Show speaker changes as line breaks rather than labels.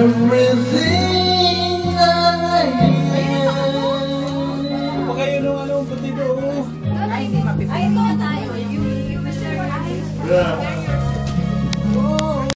everything I am.
Pa kayo nung ano, pati doon.
Ay, ito tayo. Yung Mr.
Yeah.